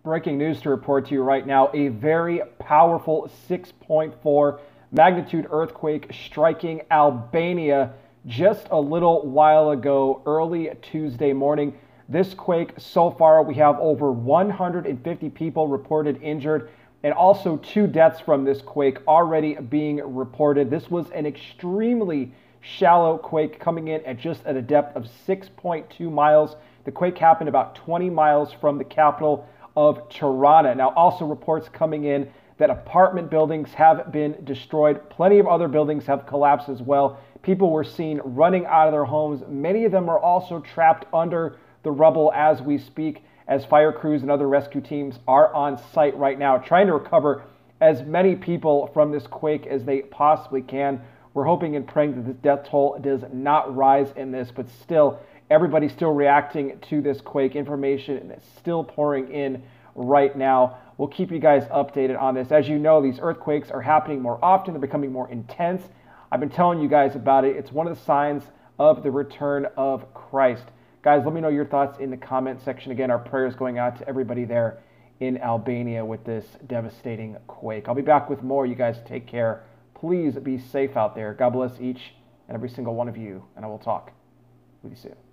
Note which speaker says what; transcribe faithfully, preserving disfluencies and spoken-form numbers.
Speaker 1: breaking news to report to you right now. A very powerful six point four magnitude earthquake striking Albania just a little while ago, early Tuesday morning. This quake, so far, we have over one hundred fifty people reported injured, and also two deaths from this quake already being reported. This was an extremely shallow quake coming in at just at a depth of six point two miles. The quake happened about twenty miles from the capital of Tirana. Now, also reports coming in that apartment buildings have been destroyed. Plenty of other buildings have collapsed as well. People were seen running out of their homes. Many of them are also trapped under the rubble as we speak, as fire crews and other rescue teams are on site right now trying to recover as many people from this quake as they possibly can. We're hoping and praying that the death toll does not rise in this, but still, everybody's still reacting to this quake. Information is still pouring in right now. We'll keep you guys updated on this. As you know, these earthquakes are happening more often. They're becoming more intense. I've been telling you guys about it. It's one of the signs of the return of Christ. Guys, let me know your thoughts in the comment section. Again, our prayers going out to everybody there in Albania with this devastating quake. I'll be back with more. You guys take care. Please be safe out there. God bless each and every single one of you, and I will talk with you soon.